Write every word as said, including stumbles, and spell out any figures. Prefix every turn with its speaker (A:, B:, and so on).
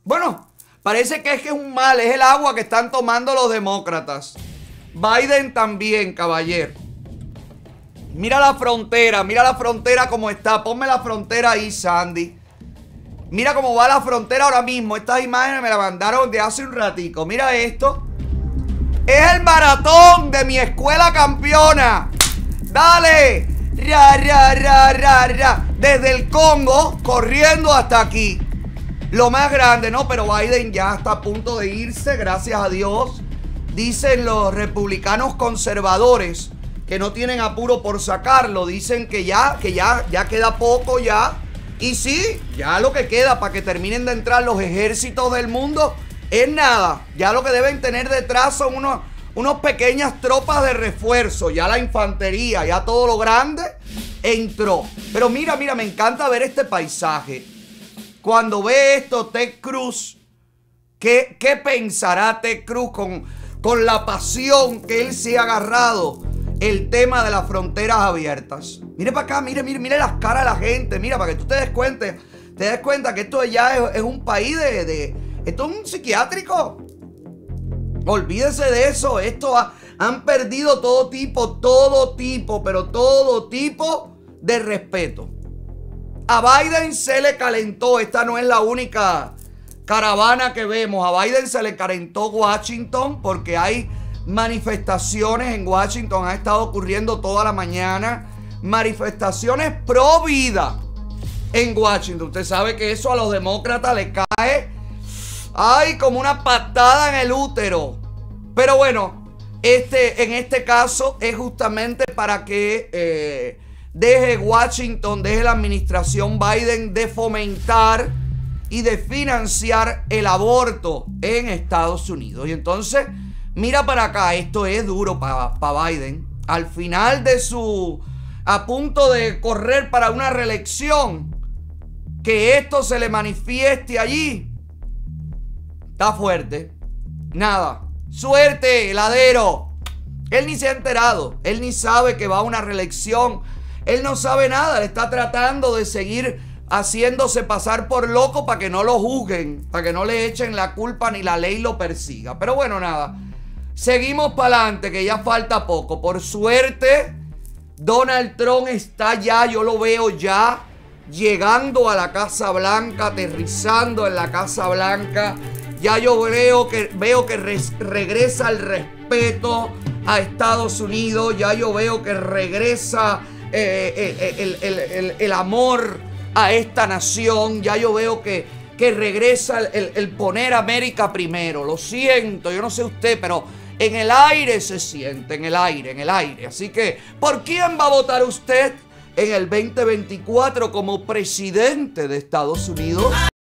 A: Bueno, parece que es que es un mal, es el agua que están tomando los demócratas. Biden también, caballero. Mira la frontera, mira la frontera como está. Ponme la frontera ahí, Sandy. Mira cómo va la frontera ahora mismo. Estas imágenes me las mandaron de hace un ratico. Mira esto. Es el maratón de mi escuela campeona. Dale. Ra, ra, ra, ra, ra. Desde el Congo, corriendo hasta aquí. Lo más grande, ¿no? Pero Biden ya está a punto de irse, gracias a Dios. Dicen los republicanos conservadores que no tienen apuro por sacarlo. Dicen que ya, que ya, ya queda poco ya. Y sí, ya lo que queda para que terminen de entrar los ejércitos del mundo es nada. Ya lo que deben tener detrás son unos, unos pequeñas tropas de refuerzo. Ya la infantería, ya todo lo grande entró. Pero mira, mira, me encanta ver este paisaje. Cuando ve esto Ted Cruz, ¿qué, qué pensará Ted Cruz con, con la pasión que él se ha agarrado el tema de las fronteras abiertas? Mire para acá, mire, mire, mire las caras de la gente. Mira, para que tú te des cuenta, te des cuenta que esto ya es, es un país de, de... Esto es un psiquiátrico. Olvídese de eso. Esto ha, han perdido todo tipo, todo tipo, pero todo tipo de respeto. A Biden se le calentó. Esta no es la única caravana que vemos. A Biden se le calentó Washington porque hay manifestaciones en Washington. Ha estado ocurriendo toda la mañana. Manifestaciones pro vida en Washington. Usted sabe que eso a los demócratas les cae, ay, como una patada en el útero. Pero bueno, este, en este caso es justamente para que eh, deje Washington, deje la administración Biden de fomentar y de financiar el aborto en Estados Unidos. Y entonces, mira para acá, esto es duro para pa Biden. Al final de su... a punto de correr para una reelección, que esto se le manifieste allí, está fuerte. Nada, suerte, heladero. Él ni se ha enterado, él ni sabe que va a una reelección, él no sabe nada, le está tratando de seguir haciéndose pasar por loco para que no lo juzguen, para que no le echen la culpa ni la ley lo persiga. Pero bueno, nada, seguimos para adelante, que ya falta poco. Por suerte, Donald Trump está ya, yo lo veo ya, llegando a la Casa Blanca, aterrizando en la Casa Blanca. Ya yo veo que, veo que re, regresa el respeto a Estados Unidos. Ya yo veo que regresa eh, el, el, el, el amor a esta nación. Ya yo veo que, que regresa el, el, el poner a América primero. Lo siento, yo no sé usted, pero en el aire se siente, en el aire, en el aire. Así que, ¿por quién va a votar usted en el veinte veinticuatro como presidente de Estados Unidos?